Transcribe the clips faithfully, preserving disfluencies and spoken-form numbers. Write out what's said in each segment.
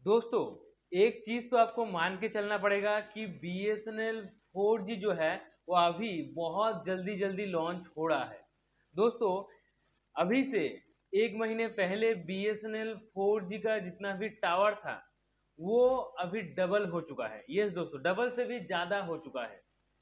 दोस्तों, एक चीज़ तो आपको मान के चलना पड़ेगा कि B S N L four G जो है वो अभी बहुत जल्दी जल्दी लॉन्च हो रहा है। दोस्तों, अभी से एक महीने पहले B S N L four G का जितना भी टावर था वो अभी डबल हो चुका है। यस दोस्तों, डबल से भी ज़्यादा हो चुका है।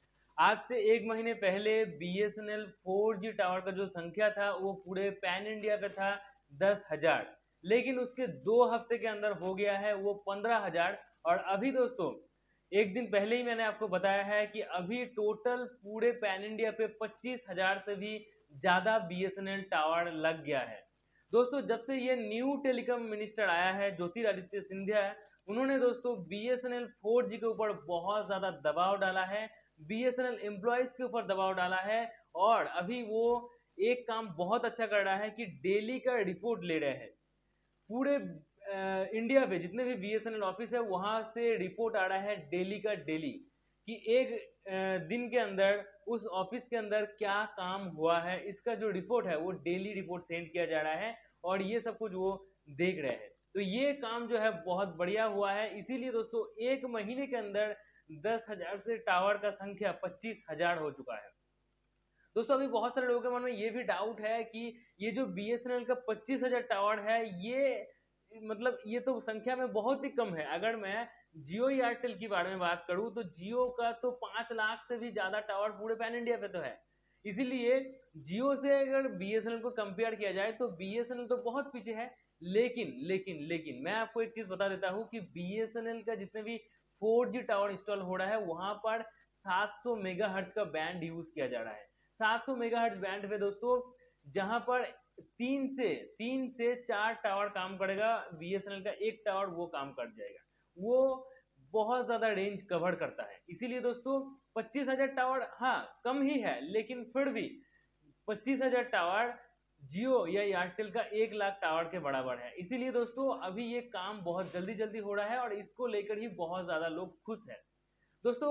आज से एक महीने पहले B S N L four G tower का जो संख्या था वो पूरे पैन इंडिया पे था दस हजार, लेकिन उसके दो हफ्ते के अंदर हो गया है वो पंद्रह हजार। और अभी दोस्तों एक दिन पहले ही मैंने आपको बताया है कि अभी टोटल पूरे पैन इंडिया पे पच्चीस हजार से भी ज़्यादा B S N L tower लग गया है। दोस्तों, जब से ये न्यू टेलीकॉम मिनिस्टर आया है ज्योतिरादित्य सिंधिया, उन्होंने दोस्तों B S N L four G के ऊपर बहुत ज़्यादा दबाव डाला है, B S N L employees के ऊपर दबाव डाला है। और अभी वो एक काम बहुत अच्छा कर रहा है कि डेली का रिपोर्ट ले रहे हैं। पूरे अ, इंडिया पे जितने भी B S N L office है वहाँ से रिपोर्ट आ रहा है डेली का डेली कि एक अ, दिन के अंदर उस ऑफिस के अंदर क्या काम हुआ है। इसका जो रिपोर्ट है वो डेली रिपोर्ट सेंड किया जा रहा है और ये सब कुछ वो देख रहे हैं। तो ये काम जो है बहुत बढ़िया हुआ है। इसीलिए दोस्तों एक महीने के अंदर दस हजार से टावर का संख्या पच्चीस हजार हो चुका है। दोस्तों, अभी बहुत सारे लोगों के मन में ये भी डाउट है कि ये जो बी एस एन एल का पच्चीस हजार टावर है ये मतलब ये तो संख्या में बहुत ही कम है। अगर मैं जियो एयरटेल के बारे में बात करूं तो जियो का तो पाँच लाख से भी ज़्यादा टावर पूरे पैन इंडिया पे तो है। इसीलिए जियो से अगर बी एस एन एल को कंपेयर किया जाए तो बी एस एन एल तो बहुत पीछे है। लेकिन लेकिन लेकिन मैं आपको एक चीज़ बता देता हूँ कि बी एस एन एल का जितने भी फोर जी टावर इंस्टॉल हो रहा है वहाँ पर सात सौ मेगा हर्ट्ज का बैंड यूज़ किया जा रहा है। सात सौ मेगाहर्ट्ज बैंड पे दोस्तों जहां पर तीन से तीन से चार टावर काम करेगा, बी एस एन एल का एक टावर वो काम कर जाएगा। वो बहुत ज़्यादा रेंज कवर करता है। इसीलिए दोस्तों पच्चीस हजार टावर हाँ कम ही है, लेकिन फिर भी पच्चीस हजार टावर जियो या एयरटेल का एक लाख टावर के बराबर है। इसीलिए दोस्तों अभी ये काम बहुत जल्दी जल्दी हो रहा है और इसको लेकर ही बहुत ज़्यादा लोग खुश हैं। दोस्तों,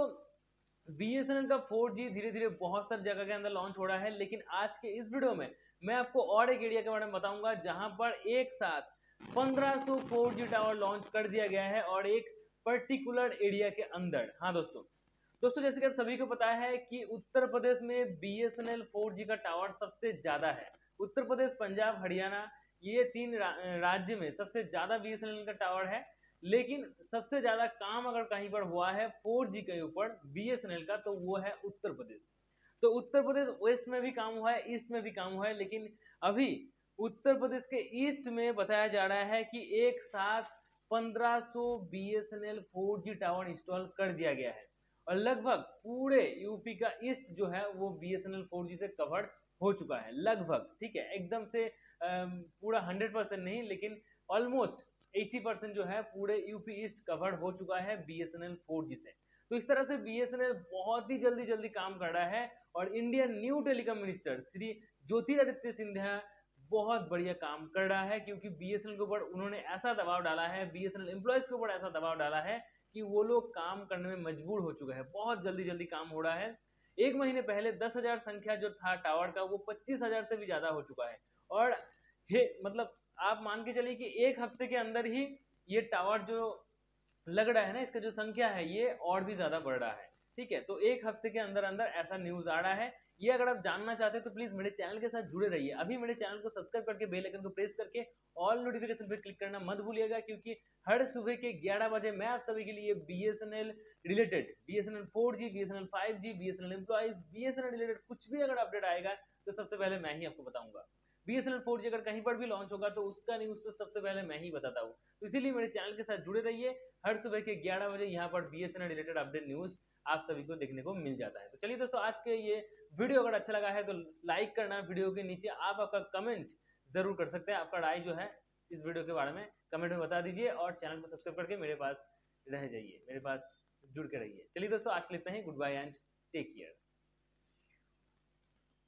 बी एस एन एल का फोर जी धीरे धीरे बहुत सारी जगह के अंदर लॉन्च हो रहा है, लेकिन आज के इस वीडियो में मैं आपको और एक एरिया के बारे में बताऊंगा जहां पर एक साथ पंद्रह सौ फोर जी टावर लॉन्च कर दिया गया है और एक पर्टिकुलर एरिया के अंदर। हाँ दोस्तों, दोस्तों जैसे कि आप सभी को पता है कि उत्तर प्रदेश में B S N L four G का टावर सबसे ज़्यादा है। उत्तर प्रदेश, पंजाब, हरियाणा ये तीन रा, राज्य में सबसे ज़्यादा बी एस एन एल का टावर है। लेकिन सबसे ज़्यादा काम अगर कहीं पर हुआ है फोर जी के ऊपर बी एस एन एल का तो वो है उत्तर प्रदेश। तो उत्तर प्रदेश वेस्ट में भी काम हुआ है, ईस्ट में भी काम हुआ है, लेकिन अभी उत्तर प्रदेश के ईस्ट में बताया जा रहा है कि एक साथ पंद्रह सौ B S N L four G tower install कर दिया गया है और लगभग पूरे यूपी का ईस्ट जो है वो B S N L four G से कवर्ड हो चुका है लगभग। ठीक है, एकदम से अम, पूरा हंड्रेड परसेंट नहीं, लेकिन ऑलमोस्ट अस्सी परसेंट जो है पूरे यूपी ईस्ट कवर्ड हो चुका है B S N L four G से। तो इस तरह से बी एस एन एल बहुत ही जल्दी जल्दी काम कर रहा है और Indian new telecom minister Shri Jyotiraditya Scindia बहुत बढ़िया काम कर रहा है, क्योंकि बी एस एन एल के ऊपर उन्होंने ऐसा दबाव डाला है, B S N L employees के ऊपर ऐसा दबाव डाला है कि वो लोग काम करने में मजबूर हो चुके हैं। बहुत जल्दी जल्दी काम हो रहा है। एक महीने पहले दस हजार संख्या जो था टावर का वो पच्चीस हजार से भी ज़्यादा हो चुका है। और हे मतलब आप मान के चलिए कि एक हफ्ते के अंदर ही ये टावर जो लग रहा है ना, इसका जो संख्या है ये और भी ज़्यादा बढ़ रहा है। ठीक है, तो एक हफ्ते के अंदर अंदर ऐसा न्यूज़ आ रहा है। ये अगर आप जानना चाहते हैं तो प्लीज़ मेरे चैनल के साथ जुड़े रहिए। अभी मेरे चैनल को सब्सक्राइब करके बेल आइकन को प्रेस करके ऑल नोटिफिकेशन पे क्लिक करना मत भूलिएगा, क्योंकि हर सुबह के ग्यारह बजे मैं आप सभी के लिए B S N L related, B S N L four G, B S N L five G, B S N L employees, B S N L related कुछ भी अगर अपडेट आएगा तो सबसे पहले मैं ही आपको बताऊंगा। B S N L four G अगर कहीं पर भी लॉन्च होगा तो उसका न्यूज़ तो सबसे पहले मैं ही बताता हूँ। तो इसीलिए मेरे चैनल के साथ जुड़े रहिए। हर सुबह के ग्यारह बजे यहाँ पर B S N L related update news आप सभी को देखने को मिल जाता है। तो चलिए दोस्तों, आज के ये वीडियो अगर अच्छा लगा है तो लाइक करना, वीडियो के नीचे आप आपका कमेंट जरूर कर सकते हैं। आपका राय जो है इस वीडियो के बारे में कमेंट में बता दीजिए और चैनल को सब्सक्राइब करके मेरे पास रह जाइए, मेरे पास जुड़ के रहिए। चलिए दोस्तों, आज के लिए इतना ही। Good bye and take care.